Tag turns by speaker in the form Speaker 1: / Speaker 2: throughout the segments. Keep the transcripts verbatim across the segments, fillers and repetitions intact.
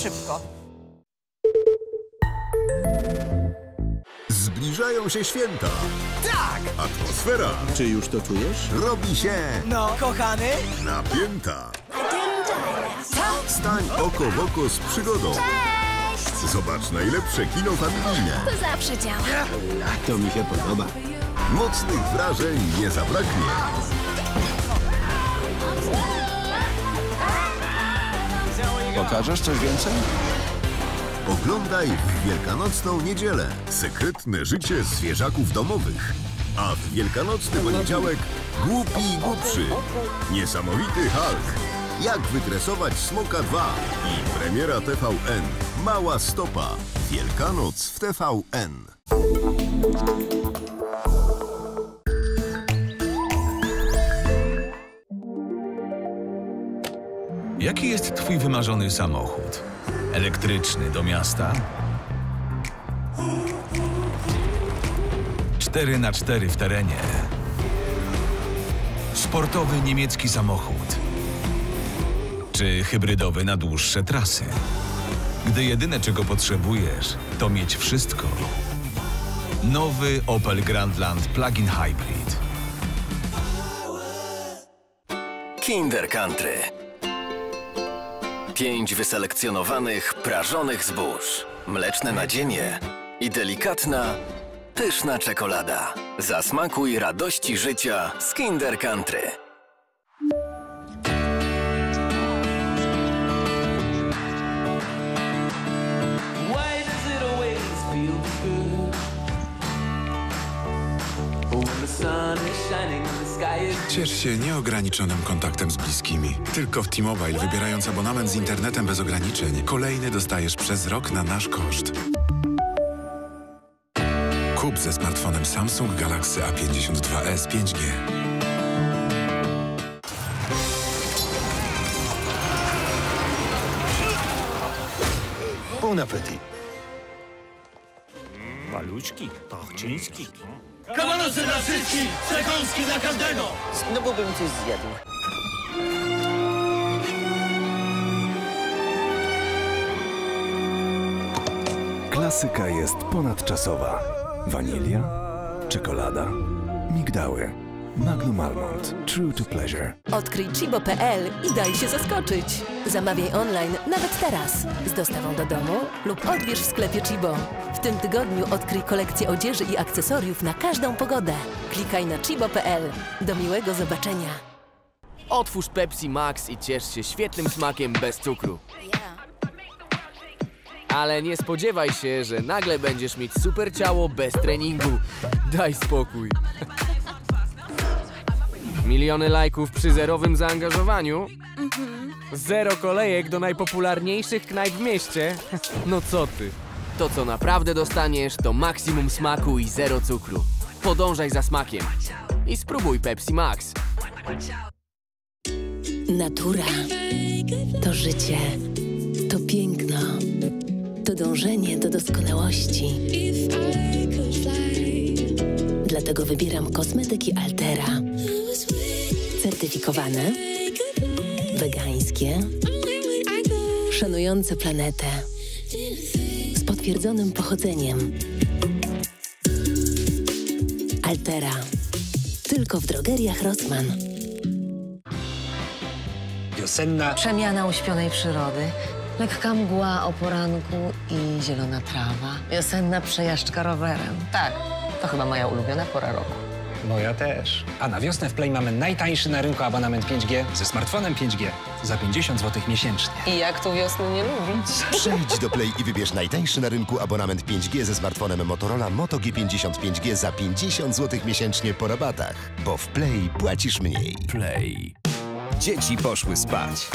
Speaker 1: szybko.
Speaker 2: Zbliżają się święta.
Speaker 1: Tak!
Speaker 2: Atmosfera.
Speaker 3: Czy już to czujesz?
Speaker 2: Robi się
Speaker 1: No, kochany?
Speaker 2: napięta.
Speaker 1: Co?
Speaker 2: Stań oko w oko z przygodą.
Speaker 4: Cześć!
Speaker 2: Zobacz najlepsze kino familijne.
Speaker 4: To zawsze działa.
Speaker 3: To mi się podoba.
Speaker 2: Mocnych wrażeń nie zabraknie.
Speaker 3: Pokażesz coś więcej?
Speaker 2: Oglądaj w Wielkanocną niedzielę sekretne życie zwierzaków domowych. A w wielkanocny poniedziałek Głupi i Głupszy. Niesamowity Hulk. Jak wydresować Smoka dwa. I premiera T V N. Mała stopa. Wielkanoc w T V N.
Speaker 5: Jaki jest twój wymarzony samochód? Elektryczny do miasta? cztery na cztery w terenie. Sportowy niemiecki samochód? Czy hybrydowy na dłuższe trasy? Gdy jedyne, czego potrzebujesz, to mieć wszystko. Nowy Opel Grandland Plug-in Hybrid.
Speaker 6: Kinder Country. Pięć wyselekcjonowanych, prażonych zbóż. Mleczne nadzienie i delikatna, pyszna czekolada. Zasmakuj radości życia z Kinder Country.
Speaker 7: Ciesz się nieograniczonym kontaktem z bliskimi. Tylko w T-Mobile, wybierając abonament z internetem bez ograniczeń, kolejny dostajesz przez rok na nasz koszt. Kup ze smartfonem Samsung Galaxy A pięćdziesiąt dwa S pięć G.
Speaker 3: Bon appétit.
Speaker 8: Paluszki, pachczyński.
Speaker 9: Kawanosy dla wszystkich, przekąski dla każdego!
Speaker 10: No bo bym coś zjadł.
Speaker 11: Klasyka jest ponadczasowa. Wanilia, czekolada, migdały. Magnum Almond. True to pleasure.
Speaker 12: Odkryj Chibo kropka p l i daj się zaskoczyć. Zamawiaj online nawet teraz. Z dostawą do domu lub odbierz w sklepie Chibo. W tym tygodniu odkryj kolekcję odzieży i akcesoriów na każdą pogodę. Klikaj na Chibo kropka p l. Do miłego zobaczenia.
Speaker 10: Otwórz Pepsi Max i ciesz się świetnym smakiem bez cukru. Ale nie spodziewaj się, że nagle będziesz mieć super ciało bez treningu. Daj spokój. Miliony lajków przy zerowym zaangażowaniu? Mhm. Zero kolejek do najpopularniejszych knajp w mieście? No co ty? To, co naprawdę dostaniesz, to maksimum smaku i zero cukru. Podążaj za smakiem i spróbuj Pepsi Max.
Speaker 12: Natura to życie, to piękno, to dążenie do doskonałości. Dlatego wybieram kosmetyki Altera. Certyfikowane, wegańskie, szanujące planetę, z potwierdzonym pochodzeniem. Altera. Tylko w drogeriach Rossmann.
Speaker 8: Wiosenna
Speaker 13: przemiana uśpionej przyrody. Lekka mgła o poranku i zielona trawa. Wiosenna przejażdżka rowerem. Tak, to chyba moja ulubiona pora roku.
Speaker 8: Moja też. A na wiosnę w Play mamy najtańszy na rynku abonament pięć G ze smartfonem pięć G za pięćdziesiąt złotych miesięcznie.
Speaker 13: I jak tu wiosny nie lubić?
Speaker 14: Przejdź do Play i wybierz najtańszy na rynku abonament pięć G ze smartfonem Motorola Moto G pięćdziesiąt pięć G za pięćdziesiąt złotych miesięcznie po rabatach. Bo w Play płacisz mniej.
Speaker 5: Play.
Speaker 15: Dzieci poszły spać.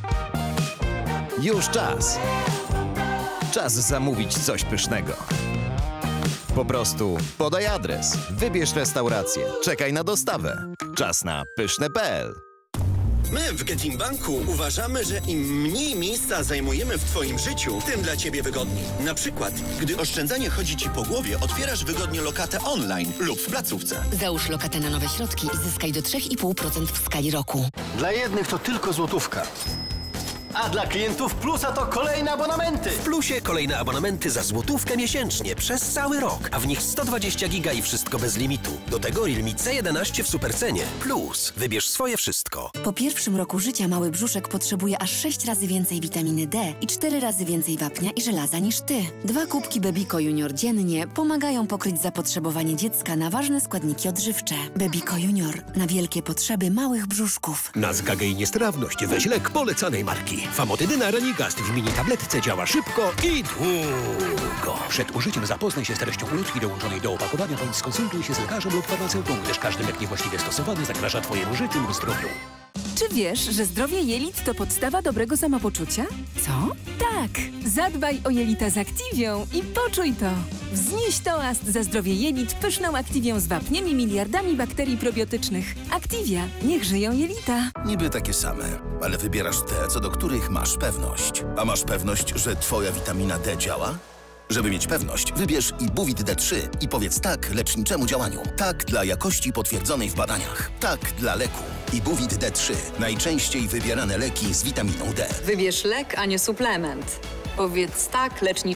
Speaker 15: Już czas. Czas zamówić coś pysznego. Po prostu podaj adres, wybierz restaurację, czekaj na dostawę. Czas na pyszne kropka p l.
Speaker 16: My w Getin Banku uważamy, że im mniej miejsca zajmujemy w Twoim życiu, tym dla Ciebie wygodniej. Na przykład, gdy oszczędzanie chodzi Ci po głowie, otwierasz wygodnie lokatę online lub w placówce.
Speaker 17: Załóż lokatę na nowe środki i zyskaj do trzy i pół procent w skali roku.
Speaker 18: Dla jednych to tylko złotówka,
Speaker 17: A dla klientów Plusa to kolejne abonamenty.
Speaker 18: W Plusie kolejne abonamenty za złotówkę miesięcznie przez cały rok, a w nich sto dwadzieścia giga i wszystko bez limitu. Do tego Realme C jedenaście w supercenie. Plus, wybierz swoje wszystko.
Speaker 19: Po pierwszym roku życia mały brzuszek potrzebuje aż sześć razy więcej witaminy D i cztery razy więcej wapnia i żelaza niż ty. Dwa kubki Bebico Junior dziennie pomagają pokryć zapotrzebowanie dziecka na ważne składniki odżywcze. Bebico Junior na wielkie potrzeby małych brzuszków.
Speaker 20: Na zgagę i niestrawność weź lek polecanej marki. Famotydyna Renigast w mini tabletce działa szybko i długo. Przed użyciem zapoznaj się z treścią ulotki dołączonej do opakowania bądź skonsultuj się z lekarzem lub farmaceutą, gdyż każdy lek niewłaściwie stosowany zagraża twojemu życiu lub zdrowiu.
Speaker 21: Czy wiesz, że zdrowie jelit to podstawa dobrego samopoczucia? Co? Tak! Zadbaj o jelita z Activią i poczuj to! Wznieś toast za zdrowie jelit pyszną Activią z wapniem i miliardami bakterii probiotycznych. Activia. Niech żyją jelita.
Speaker 22: Niby takie same, ale wybierasz te, co do których masz pewność. A masz pewność, że twoja witamina D działa? Żeby mieć pewność, wybierz Ibuvit D trzy i powiedz tak leczniczemu działaniu. Tak dla jakości potwierdzonej w badaniach. Tak dla leku. Ibuvit D trzy. Najczęściej wybierane leki z witaminą D.
Speaker 23: Wybierz lek, a nie suplement. Powiedz tak leczniczemu